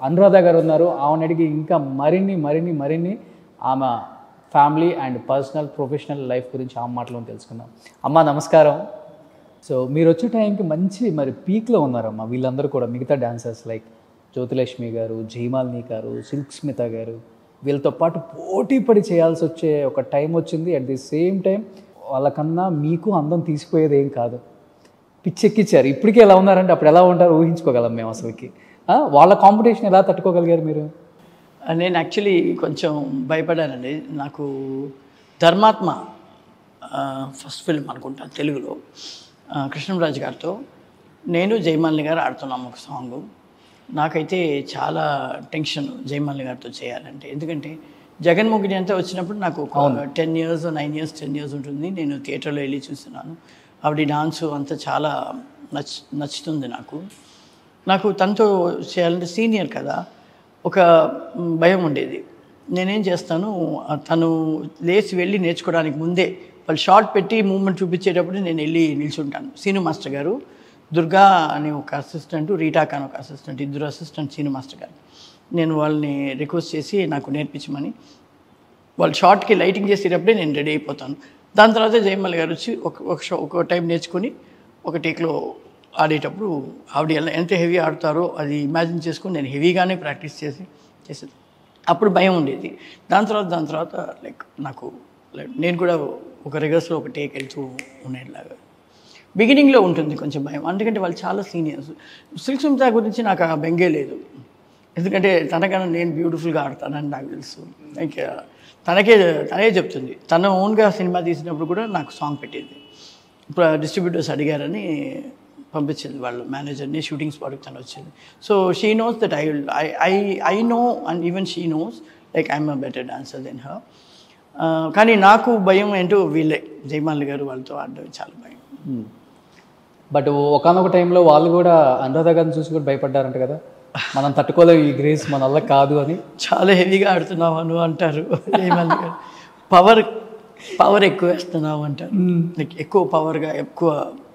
అనురాధ గారు ఉన్నారు. ఆమెను అడిగి ఇంకా మరిన్ని ఆమె family and personal professional life గురించి ఆమె మాటలో తెలుసుకుందాం. అమ్మ నమస్కారం. సో మీరు వచ్చే టైంకి మంచి మరి పీక్లో ఉన్నారమ్మా. వీళ్ళందరూ కూడా మిగతా డాన్సర్స్ లైక్ జ్యోతిలక్ష్మి గారు, జయమాలిని గారు, సిల్క్ స్మిత గారు, వీళ్ళతో పాటు పోటీ పడి చేయాల్సి వచ్చే ఒక టైం వచ్చింది. అట్ ది సేమ్ టైం వాళ్ళకన్నా మీకు అందం తీసిపోయేది ఏం కాదు, పిచ్చెక్కిచ్చారు. ఇప్పటికీ ఎలా ఉన్నారంటే అప్పుడు ఎలా ఉంటారో ఊహించుకోగలం మేము అసలుకి. వాళ్ళ కాంపిటీషన్ ఎలా తట్టుకోగలిగారు మీరు? నేను యాక్చువల్లీ కొంచెం భయపడానండి. నాకు ధర్మాత్మ ఫస్ట్ ఫిల్మ్ అనుకుంటా తెలుగులో, కృష్ణంరాజు గారితో నేను జయమాలిని గారు ఆడుతున్నాము ఒక సాంగ్. నాకైతే చాలా టెన్షన్ జయమాలిని గారితో చేయాలంటే. ఎందుకంటే జగన్మోహిని అంతా వచ్చినప్పుడు నాకు 10 years 9 years 10 years ఉంటుంది. నేను థియేటర్లో వెళ్ళి చూస్తున్నాను. ఆవిడ డాన్సు అంతా చాలా నచ్చుతుంది నాకు తనతో చేయాలంటే సీనియర్ కదా, ఒక భయం ఉండేది. నేనేం చేస్తాను, తను లేచి వెళ్ళి నేర్చుకోవడానికి ముందే వాళ్ళు షార్ట్ పెట్టి మూమెంట్ చూపించేటప్పుడు నేను వెళ్ళి నిల్చుంటాను. సీను మాస్టర్ గారు, దుర్గా అనే ఒక అసిస్టెంట్, రీటాక్ అని ఒక అసిస్టెంట్, ఇద్దరు అసిస్టెంట్ సీను మాస్టర్ గారు. నేను వాళ్ళని రిక్వెస్ట్ చేసి నాకు నేర్పించమని, వాళ్ళు షార్ట్కి లైటింగ్ చేసేటప్పుడే నేను రెడీ అయిపోతాను. దాని తర్వాత జయమల్ గారు వచ్చి ఒక టైం నేర్చుకొని ఒక టేక్లో ఆడేటప్పుడు ఆవిడ ఎంత హెవీ ఆడతారో అది ఇమాజిన్ చేసుకొని నేను హెవీగానే ప్రాక్టీస్ చేసేది. అప్పుడు భయం ఉండేది. దాని తర్వాత నాకు నేను కూడా ఒక రిగర్స్లో ఒక టేక్ వెళ్తూ ఉండేలాగా బిగినింగ్లో ఉంటుంది కొంచెం భయం. ఎందుకంటే వాళ్ళు చాలా సీనియర్స్. సిల్క్ స్మిత గురించి నాకు ఆ బెంగే లేదు. ఎందుకంటే తనకన్నా నేను బ్యూటిఫుల్గా ఆడతానని నాకు తెలుసు. లైక్ తనే చెప్తుంది. తన ఓన్గా సినిమా తీసినప్పుడు కూడా నాకు సాంగ్ పెట్టేది. ఇప్పుడు డిస్ట్రిబ్యూటర్స్ అడిగారని పంపించింది వాళ్ళ మేనేజర్ని, షూటింగ్ స్పాట్కి తను వచ్చింది. So she knows that I know and even she knows like I'm a better dancer than her. కానీ నాకు భయం ఏంటో వీళ్ళే జయమాలిని గారు వాళ్ళతో ఆడడం చాలా భయం. బట్ ఒకనొక టైంలో వాళ్ళు కూడా అనురాధ గారిని చూసి కూడా భయపడ్డారంట కదా, మనం తట్టుకోలేవు ఈ గ్రేస్ మన వల్ల కాదు అని. చాలా హెవీగా ఆడుతున్నావు అని అంటారు జయమాలిని గారు. పవర్ ఎక్కువ వేస్తున్నావు అంటారు. లైక్ ఎక్కువ పవర్గా ఎక్కువ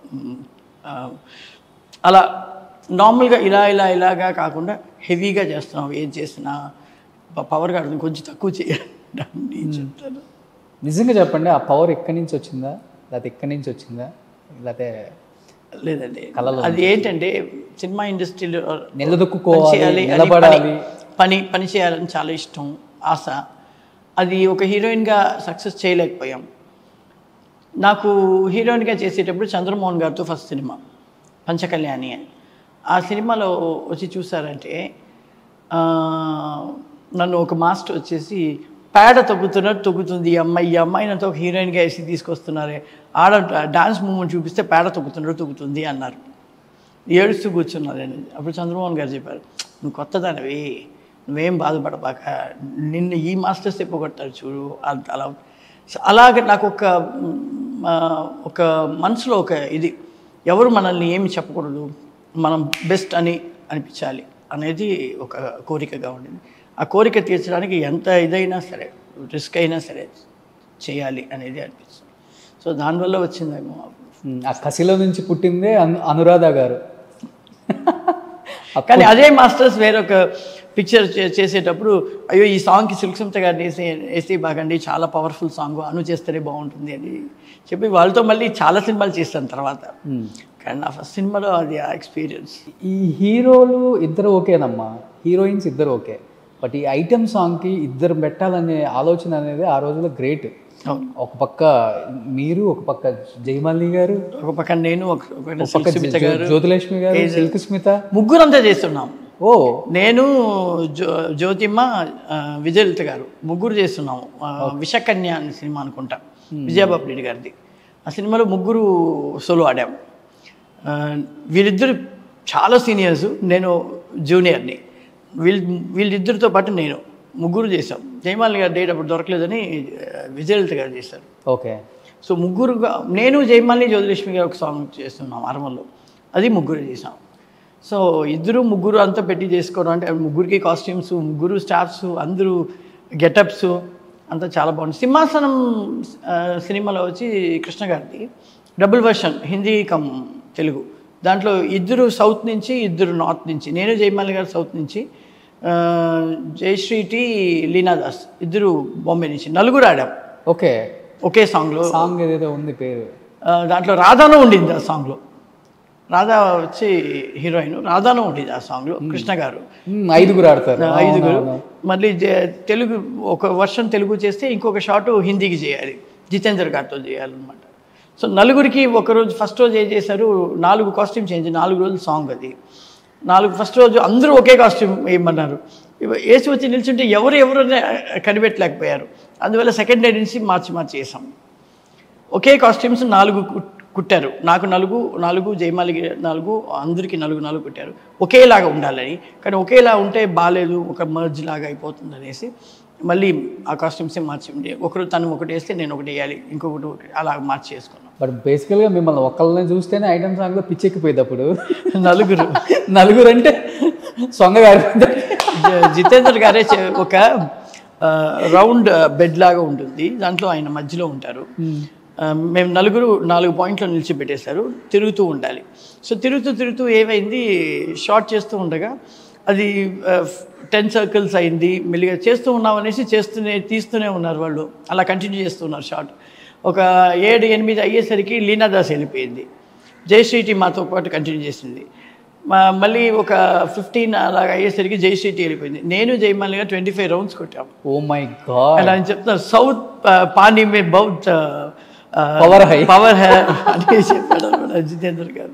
అలా నార్మల్గా ఇలాగా కాకుండా హెవీగా చేస్తున్నావు. ఏం చేసినా పవర్గా ఆడుతుంది, కొంచెం తక్కువ చేయాలి చెప్తాను. నిజంగా చెప్పండి, ఆ పవర్ ఎక్కడి నుంచి వచ్చిందా, లేకపోతే ఎక్కడి నుంచి వచ్చిందా, లేకపోతే లేదండి అది ఏంటంటే సినిమా ఇండస్ట్రీలో నిలదొక్కుకోవాలి, పని చేయాలని చాలా ఇష్టం, ఆశ. అది ఒక హీరోయిన్గా సక్సెస్ చేయలేకపోయాం. నాకు హీరోయిన్గా చేసేటప్పుడు చంద్రమోహన్ గారితో ఫస్ట్ సినిమా పంచకళ్యాణి అని. ఆ సినిమాలో వచ్చి చూసారంటే నన్ను ఒక మాస్టర్ వచ్చేసి పేడ తొక్కుతుంది ఈ అమ్మాయి నాతో ఒక హీరోయిన్గా వేసి తీసుకొస్తున్నారే, డాన్స్ మూమెంట్ చూపిస్తే పేడ తొక్కుతుంది అన్నారు. ఏడుస్తూ కూర్చున్నారని. అప్పుడు చంద్రమోహన్ గారు చెప్పారు, నువ్వు కొత్తదానివి, నువ్వేం బాధపడబాక, నిన్ను ఈ మాస్టర్స్ ఎప్పుకొడతారు చూడు అలా. అలాగే నాకు ఒక మనసులో ఒక ఇది, ఎవరు మనల్ని ఏమి చెప్పకూడదు, మనం బెస్ట్ అని అనిపించాలి అనేది ఒక కోరికగా ఉండింది. ఆ కోరిక తీర్చడానికి ఎంత ఇదైనా సరే, రిస్క్ అయినా సరే చేయాలి అనేది అనిపిస్తుంది. సో దానివల్ల వచ్చిందేమో. ఆ కసిలో నుంచి పుట్టిందే అనురాధ గారు. కానీ అదే మాస్టర్స్ వేరొక పిక్చర్ చేసేటప్పుడు, అయ్యో ఈ సాంగ్కి సిల్క్ స్మిత గారిని వేసి బాగండి, చాలా పవర్ఫుల్ సాంగ్, అను చేస్తేనే బాగుంటుంది అని చెప్పి వాళ్ళతో మళ్ళీ చాలా సినిమాలు చేస్తాను తర్వాత. కానీ నా ఫస్ట్ సినిమాలో అది ఆ ఎక్స్పీరియన్స్. ఈ హీరోలు ఇద్దరు ఓకేనమ్మా, హీరోయిన్స్ ఇద్దరు ఓకే, బట్ ఈ ఐటెం సాంగ్కి ఇద్దరు పెట్టాలనే ఆలోచన అనేది ఆ రోజుల్లో గ్రేట్. ఒక పక్క మీరు, ఒక పక్క జయమాలిని గారు, ఒక పక్క నేను, జ్యోతిలక్ష్మి గారు, సిల్క్ స్మిత, ముగ్గురంతా చేస్తున్నాం. ఓ నేను, జ్యోతిమ్మ, విజయలలిత గారు ముగ్గురు చేస్తున్నాము. విషకన్య అనే సినిమా అనుకుంటా, విజయబాబు రెడ్డి గారిది. ఆ సినిమాలో ముగ్గురు సోలో ఆడాము. వీళ్ళిద్దరు చాలా సీనియర్స్, నేను జూనియర్ని. వీళ్ళిద్దరితో పాటు నేను ముగ్గురు చేసాం. జయమాలిని గారు డేట్ అప్పుడు దొరకలేదని విజయలలిత గారు చేశారు. ఓకే. సో ముగ్గురుగా, నేను జయమాలిని, జ్యోతిలక్ష్మి గారు ఒక సాంగ్ చేస్తున్నాం అరమల్లో, అది ముగ్గురు చేసాం. సో ముగ్గురు అంతా పెట్టి చేసుకోవడం అంటే ముగ్గురికి కాస్ట్యూమ్స్, ముగ్గురు స్టాఫ్స్, అందరూ గెటప్స్ అంతా చాలా బాగుంది. సింహాసనం సినిమాలో వచ్చి కృష్ణ గారిది double version, Hindi come Telugu. దాంట్లో ఇద్దరు సౌత్ నుంచి, ఇద్దరు నార్త్ నుంచి. నేను జయమాలిని గారు సౌత్ నుంచి, జయశ్రీటి, లీనాదాస్ ఇద్దరు బాంబే నుంచి, నలుగురు ఆడాం ఓకే. ఒకే సాంగ్లో. సాంగ్ ఏదేదో ఉంది పేరు, దాంట్లో రాధాను ఉండింది ఆ సాంగ్లో. రాధా వచ్చి హీరోయిన్, రాధాను ఉండింది ఆ సాంగ్లో. కృష్ణ గారు 5 ఆడతారు. 5. మళ్ళీ తెలుగు ఒక వర్షన్ తెలుగు చేస్తే ఇంకొక షాటు హిందీకి చేయాలి, జితేందర్ గారితో చేయాలన్నమాట. సో నలుగురికి ఒకరోజు ఫస్ట్ రోజు ఏం చేశారు, 4 కాస్ట్యూమ్ చేంజ్, 4 రోజులు సాంగ్ అది. ఫస్ట్ రోజు అందరూ ఒకే కాస్ట్యూమ్ వేయమన్నారు. వేసి వచ్చి నిల్చుంటే ఎవరు కనిపెట్టలేకపోయారు. అందువల్ల సెకండ్ డే నుంచి మార్చి చేసాం. ఒకే కాస్ట్యూమ్స్ 4 కుట్టారు. నాకు 4, జయమాలికి 4, అందరికీ 4 కుట్టారు. ఒకేలాగా ఉండాలని. కానీ ఒకేలా ఉంటే బాగాలేదు, ఒక మర్జ్ లాగా అయిపోతుంది అనేసి మళ్ళీ ఆ కాస్ట్యూమ్సే మార్చి ఉండే. తను ఒకటి వేస్తే నేను ఒకటి వేయాలి, ఇంకొకటి అలా మార్చి చేసుకున్నాం. బట్ బేసికల్గా మిమ్మల్ని ఒక్కళ్ళని చూస్తేనే ఐటమ్ సాంగ్లో పిచ్చెక్కిపోయింది. అప్పుడు నలుగురు అంటే సొంగగారు జితేందర్ గారే ఒక రౌండ్ బెడ్ లాగా ఉంటుంది, దాంట్లో ఆయన మధ్యలో ఉంటారు. మేము 4 పాయింట్లో నిలిచిపెట్టేశారు, తిరుగుతూ ఉండాలి. సో తిరుగుతూ ఏమైంది, షార్ట్ చేస్తూ ఉండగా అది 10 సర్కిల్స్ అయింది. మెల్లిగా చేస్తూ ఉన్నాం అనేసి తీస్తూనే ఉన్నారు వాళ్ళు, అలా కంటిన్యూ చేస్తున్నారు షార్ట్. ఒక 7, 8 అయ్యేసరికి లీనాదాస్ వెళ్ళిపోయింది. జయశ్రీటి మాతో పాటు కంటిన్యూ చేసింది. మళ్ళీ ఒక 15 అలాగా అయ్యేసరికి జయశ్రీటి వెళ్ళిపోయింది. నేను జయమాలిగా 25 రౌండ్స్ కొట్టాము. Oh my god. అలా అని చెప్తున్నారు, సౌత్ పానీ మే బౌత్ పవర్ హై అని చెప్పాడు జితేందర్ గారు.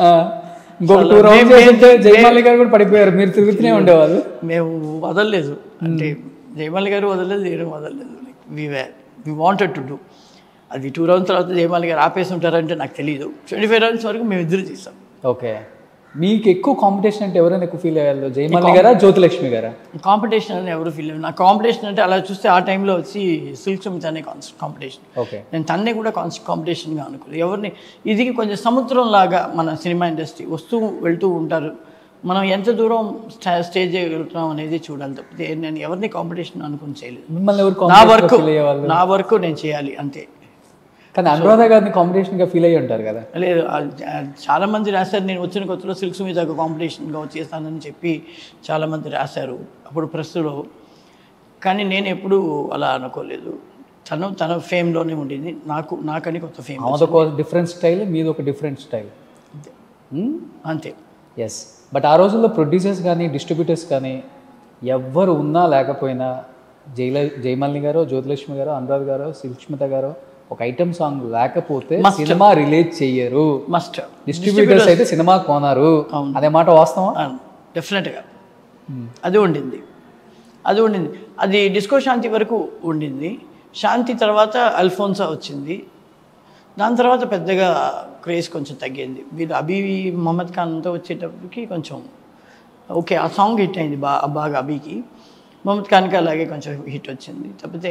జయమాలి గారు కూడా పడిపోయారు, మీరు తిరుగుతూనే ఉండేవాళ్ళు. మేము వదలలేదు, అంటే జయమాలి గారు వదలలేదు, నేను వదలలేదు. We wanted to do. అది 2 రౌండ్స్ తర్వాత జయమాలి గారు ఆపేసి ఉంటారంటే నాకు తెలియదు. 25 రౌండ్స్ వరకు మేము ఇద్దరు చేసాం. ఓకే. మీకు ఎక్కువ కాంపిటీషన్ అంటే ఎవరైనా ఎక్కువ ఫీల్ అయ్యారు, జయమాలి గారా జ్యోతిలక్ష్మి గారా? కాంపిటీషన్ అని ఎవరు ఫీల్ అయ్యారు. నా కాంపిటీషన్ అంటే అలా చూస్తే ఆ టైంలో వచ్చి సిల్క్ సుమిత్ అనే కాంపిటీషన్. ఓకే. నేను తన్నే కూడా కాంపిటీషన్గా అనుకోలేదు ఎవరిని. ఇది కొంచెం సముద్రం లాగా మన సినిమా ఇండస్ట్రీ, వస్తూ వెళ్తూ ఉంటారు. మనం ఎంత దూరం స్టేజ్ చేయగలుగుతున్నాం అనేది చూడాలి తప్పితే నేను ఎవరిని కాంపిటీషన్ అనుకుని చేయలేదు. నా వర్క్ నేను చేయాలి అంతే. కానీ అనురాధ గారిని కాంపిటీషన్గా ఫీల్ అయ్యి ఉంటారు కదా? లేదు, చాలామంది రాశారు. నేను వచ్చిన కొత్తలో సిల్క్ సుమితకు కాంపిటీషన్గా వచ్చేస్తానని చెప్పి చాలామంది రాశారు అప్పుడు ప్రెస్లో. కానీ నేను ఎప్పుడూ అలా అనుకోలేదు. తన ఫేమ్లోనే ఉండింది, నాకని కొత్త ఫేమ్. అదొక డిఫరెంట్ స్టైల్, మీది ఒక డిఫరెంట్ స్టైల్ అంతే. ఎస్. బట్ ఆ రోజుల్లో ప్రొడ్యూసర్స్ కానీ డిస్ట్రిబ్యూటర్స్ కానీ ఎవ్వరు ఉన్నా లేకపోయినా జయమాలిని గారు, జ్యోతిలక్ష్మి గారు, అనురాధ గారు, సుష్మిత గారు ఒక ఐటమ్ సాంగ్ లేకపోతే సినిమా రిలీజ్ చెయ్యరు. మస్ట్. డిస్ట్రిబ్యూటర్స్ అయితే సినిమా కొనరు. అదే మాట వాస్తవం. డెఫినెట్గా అది ఉండింది. అది డిస్కో శాంతి వరకు ఉండింది. శాంతి తర్వాత అల్ఫోన్సా వచ్చింది. దాని తర్వాత పెద్దగా క్రేజ్ కొంచెం తగ్గింది. వీళ్ళు అభి మొహమ్మద్ ఖాన్తో వచ్చేటప్పటికి కొంచెం ఓకే, ఆ సాంగ్ హిట్ అయింది బాగా అభికి. మొహమ్మద్ ఖాన్కి అలాగే కొంచెం హిట్ వచ్చింది. తప్పితే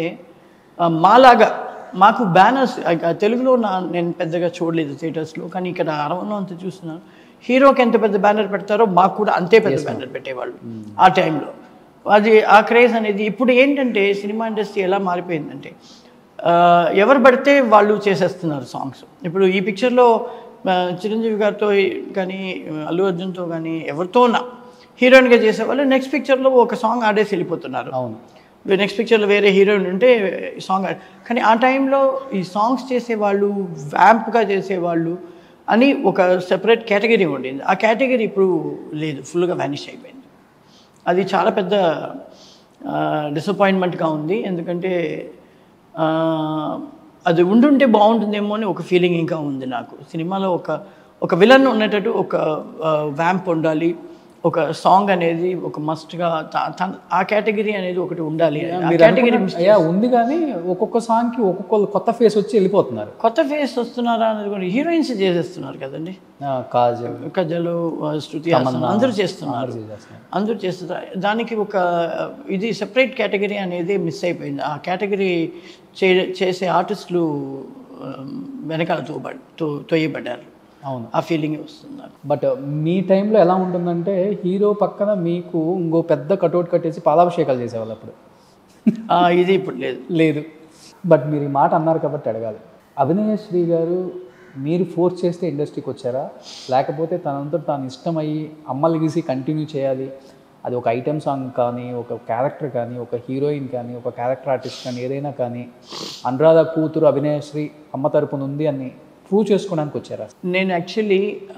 మాకు బ్యానర్స్ తెలుగులో నేను పెద్దగా చూడలేదు థియేటర్స్లో, కానీ ఇక్కడ అరవలో అంత చూస్తున్నాను. హీరోకి ఎంత పెద్ద బ్యానర్ పెడతారో మాకు కూడా అంతే పెద్ద బ్యానర్ పెట్టేవాళ్ళు ఆ టైంలో. ఆ క్రేజ్ అనేది. ఇప్పుడు ఏంటంటే సినిమా ఇండస్ట్రీ ఎలా మారిపోయిందంటే ఎవరు పడితే వాళ్ళు చేసేస్తున్నారు సాంగ్స్. ఇప్పుడు ఈ పిక్చర్లో చిరంజీవి గారితో కానీ అల్లు అర్జున్తో కానీ ఎవరితో హీరోయిన్గా చేసేవాళ్ళు నెక్స్ట్ పిక్చర్లో ఒక సాంగ్ ఆడేసి వెళ్ళిపోతున్నారు. అవును. నెక్స్ట్ పిక్చర్లో వేరే హీరోయిన్ ఉంటే సాంగ్. కానీ ఆ టైంలో ఈ సాంగ్స్ చేసేవాళ్ళు, వ్యాంప్గా చేసేవాళ్ళు అని ఒక సెపరేట్ కేటగిరీ ఉండేది. ఆ కేటగిరీ ఇప్పుడు లేదు, ఫుల్గా వ్యానిష్ అయిపోయింది. అది చాలా పెద్ద డిసప్పాయింట్మెంట్గా ఉంది. ఎందుకంటే అది ఉండుంటే బాగుంటుందేమో అని ఒక ఫీలింగ్ ఇంకా ఉంది నాకు. సినిమాలో ఒక విలన్ ఉన్నట్టు ఒక వ్యాంప్ ఉండాలి, ఒక సాంగ్ అనేది ఒక మస్ట్గా ఆ కేటగిరీ అనేది ఒకటి ఉండాలి. కేటగిరీ ఉంది, కానీ ఒక్కొక్క సాంగ్కి ఒక్కొక్క కొత్త ఫేస్ వచ్చి వెళ్ళిపోతున్నారు. కొత్త ఫేస్ వస్తున్నారా అనేది కూడా హీరోయిన్స్ చేసేస్తున్నారు కదండి. కాజల్, శృతి హాసన్ అందరూ చేస్తున్నారు. దానికి ఒక ఇది సెపరేట్ కేటగిరీ అనేది మిస్ అయిపోయింది. ఆ కేటగిరీ చేసే ఆర్టిస్టులు వెనకాల తోయబడ్డారు. అవును, ఆ ఫీలింగ్ వస్తుంది. బట్ మీ టైంలో ఎలా ఉంటుందంటే హీరో పక్కన మీకు ఇంకో పెద్ద కటౌట్ కట్టేసి పాలాభిషేకాలు చేసేవాళ్ళు అప్పుడు. ఇది ఇప్పుడు లేదు. బట్ మీరు ఈ మాట అన్నారు కాబట్టి అడగాలి. అభినయశ్రీ గారు మీరు ఫోర్స్ చేస్తే ఇండస్ట్రీకి వచ్చారా, లేకపోతే తనంతా తాను ఇష్టమయ్యి అమ్మలు గీసి కంటిన్యూ చేయాలి, అది ఒక ఐటెం సాంగ్ కానీ, ఒక క్యారెక్టర్ కానీ, ఒక హీరోయిన్ కానీ, ఒక క్యారెక్టర్ ఆర్టిస్ట్ కానీ, ఏదైనా కానీ అనురాధ కూతురు అభినయశ్రీ అమ్మ తరపున ఉంది అని ప్రూవ్ చేసుకోవడానికి వచ్చారా? నేను యాక్చువల్లీ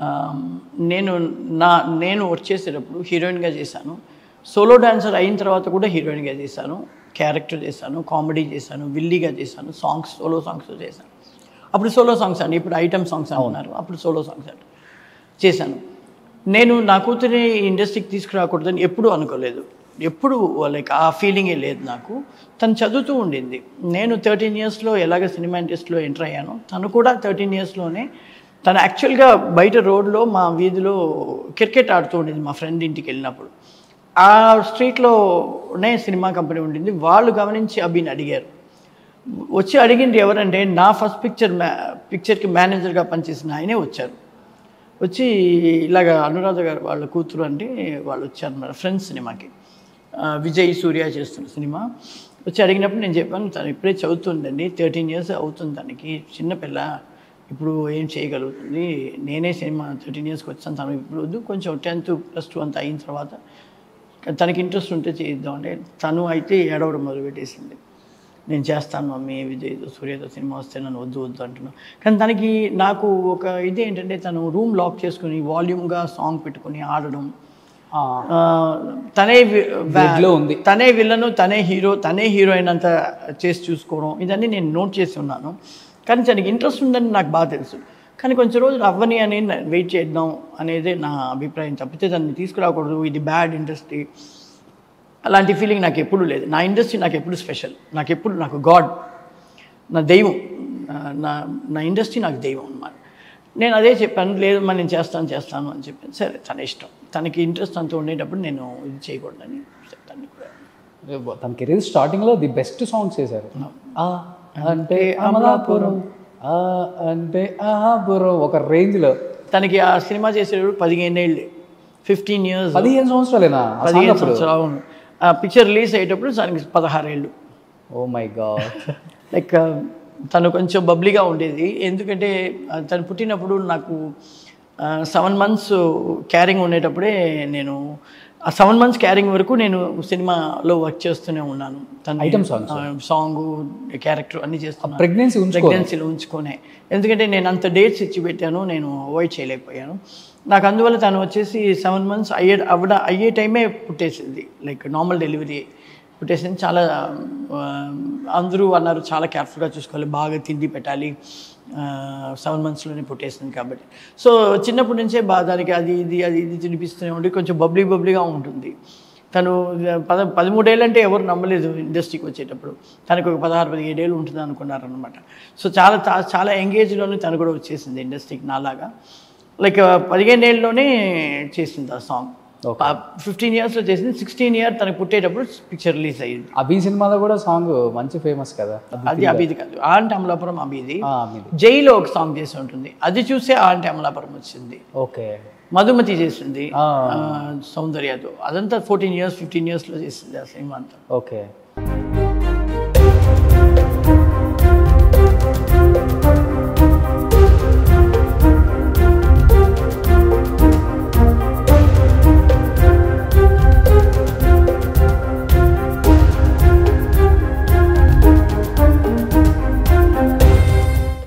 నేను వచ్చేసేటప్పుడు హీరోయిన్గా చేశాను. సోలో డాన్సర్ అయిన తర్వాత కూడా హీరోయిన్గా చేశాను, క్యారెక్టర్ చేశాను, కామెడీ చేశాను, విల్లీగా చేశాను, సాంగ్స్ సోలో సాంగ్స్ చేశాను. అప్పుడు సోలో సాంగ్స్ అండి, ఇప్పుడు ఐటమ్ సాంగ్స్ అంటున్నారు, అప్పుడు సోలో సాంగ్స్ అంటే చేశాను. నేను నా కూతురిని ఇండస్ట్రీకి తీసుకురాకూడదని ఎప్పుడూ అనుకోలేదు, ఎప్పుడు లైక్ ఆ ఫీలింగే లేదు నాకు. తను చదువుతూ ఉండింది. నేను 13 ఇయర్స్లో ఎలాగ సినిమా ఇండస్ట్రీలో ఎంటర్ అయ్యాను, తను కూడా 13 ఇయర్స్లోనే. తను యాక్చువల్గా బయట రోడ్లో మా వీధిలో క్రికెట్ ఆడుతూ ఉండింది మా ఫ్రెండ్ ఇంటికి వెళ్ళినప్పుడు. ఆ స్ట్రీట్లోనే సినిమా కంపెనీ ఉండింది. వాళ్ళు గమనించి అభిని అడిగారు. వచ్చి అడిగింది ఎవరంటే నా ఫస్ట్ పిక్చర్కి మేనేజర్గా పనిచేసిన ఆయనే వచ్చారు. వచ్చి ఇలాగ అనురాధ గారు వాళ్ళ కూతురు అంటే వాళ్ళు వచ్చారు మన ఫ్రెండ్స్ సినిమాకి, విజయ్ సూర్య చేస్తున్న సినిమా. వచ్చి అడిగినప్పుడు నేను చెప్పాను, తను ఇప్పుడే చదువుతుందండి, 13 ఇయర్స్ అవుతుంది, తనకి చిన్నపిల్ల, ఇప్పుడు ఏం చేయగలుగుతుంది, నేనే సినిమా 13 ఇయర్స్కి వచ్చాను, తను ఇప్పుడు వద్దు, కొంచెం 10th +2 అంతా అయిన తర్వాత తనకి ఇంట్రెస్ట్ ఉంటే చేద్దాం అంటే తను అయితే ఏడవడం మొదలుపెట్టేసింది. నేను చేస్తాను మమ్మీ, విజయ్తో సూర్యతో సినిమా వస్తే నన్ను వద్దు అంటున్నాను. కానీ తనకి నాకు ఒక ఇది ఏంటంటే తను రూమ్ లాక్ చేసుకుని వాల్యూమ్గా సాంగ్ పెట్టుకుని ఆడడం, తనే విలను, తనే హీరో, తనే హీరోయిన్ అంతా చేసి చూసుకోవడం, ఇదన్నీ నేను నోట్ చేసి ఉన్నాను. కానీ తనకి ఇంట్రెస్ట్ ఉందని నాకు బాగా తెలుసు. కానీ కొంచెం రోజులు అవ్వని అని వెయిట్ చేద్దాం అనేదే నా అభిప్రాయం తప్పితే దాన్ని తీసుకురాకూడదు, ఇది బ్యాడ్ ఇండస్ట్రీ అలాంటి ఫీలింగ్ నాకు ఎప్పుడూ లేదు. నా ఇండస్ట్రీ నాకు ఎప్పుడు స్పెషల్, నాకు గాడ్, నా దైవం, నా ఇండస్ట్రీ నాకు దైవం అన్నమాట. నేను అదే చెప్పాను, లేదు మరి నేను చేస్తాను అని చెప్పాను. సరే తన ఇష్టం, తనకి ఇంట్రెస్ట్ అంతా ఉండేటప్పుడు నేను ఇది చేయకూడదని చెప్తాను కూడా. తన కెరీర్ స్టార్టింగ్లో ది బెస్ట్ సాంగ్స్ చేశారు. అంటే అమలాపురం, అంటే ఆహాపురం, ఒక రేంజ్లో. తనకి ఆ సినిమా చేసేటప్పుడు 15 ఏళ్ళు, 15 ఇయర్స్, 15 సంవత్సరాలేనా? 15 సంవత్సరాలు. అవును. ఆ పిక్చర్ రిలీజ్ అయ్యేటప్పుడు తనకి 16 ఏళ్ళు. ఓ మై గాడ్. లైక్ తను కొంచెం బబ్లీగా ఉండేది. ఎందుకంటే తను పుట్టినప్పుడు నాకు 7 months క్యారింగ్ ఉండేటప్పుడే నేను ఆ 7 months క్యారింగ్ వరకు నేను సినిమాలో వర్క్ చేస్తూనే ఉన్నాను. తను ఐటమ్ సాంగ్ క్యారెక్టర్ అన్నీ చేస్తాను ప్రెగ్నెన్సీలో ఉంచుకునే. ఎందుకంటే నేను అంత డేట్స్ ఇచ్చి పెట్టాను, నేను అవాయిడ్ చేయలేకపోయాను. నాకు అందువల్ల తను వచ్చేసి 7 months అయ్యే టైమే పుట్టేసింది, లైక్ నార్మల్ డెలివరీ పుట్టేసింది. చాలా అందరూ అన్నారు చాలా కేర్ఫుల్గా చూసుకోవాలి, బాగా తిండి పెట్టాలి, 7 monthsలోనే పుట్టేసింది కాబట్టి. సో చిన్నప్పటి నుంచే దానికి అది ఇది తినిపిస్తూనే ఉండి కొంచెం బబ్లీగా ఉంటుంది. తను 13 ఏళ్ళు అంటే ఎవరు నమ్మలేదు ఇండస్ట్రీకి వచ్చేటప్పుడు. తనకు ఒక 16-17 ఏళ్ళు ఉంటుంది అనుకున్నారనమాట. సో చాలా ఎంగేజ్లోనే తను కూడా వచ్చేసింది ఇండస్ట్రీకి నాలాగా. లైక్ 15 ఏళ్ళలోనే చేసింది ఆ సాంగ్. 15 ఇయర్స్లో చేసింది. 16 year తనకు పుట్టేటప్పుడు పిక్చర్ రిలీజ్ అయ్యింది. అభి సినిమాలో కూడా సాంగ్ మంచి ఫేమస్ కదా. అది అభిది కాదు, ఆంటి అమలాపురం అభిది. జైలో ఒక సాంగ్ చేసి ఉంటుంది, అది చూసే ఆంటి అమలాపురం వచ్చింది. ఓకే. మధుమతి చేసింది సౌందర్యతో, అదంతా 14 years 15 yearsలో చేసింది ఆ సినిమా అంతా. ఓకే.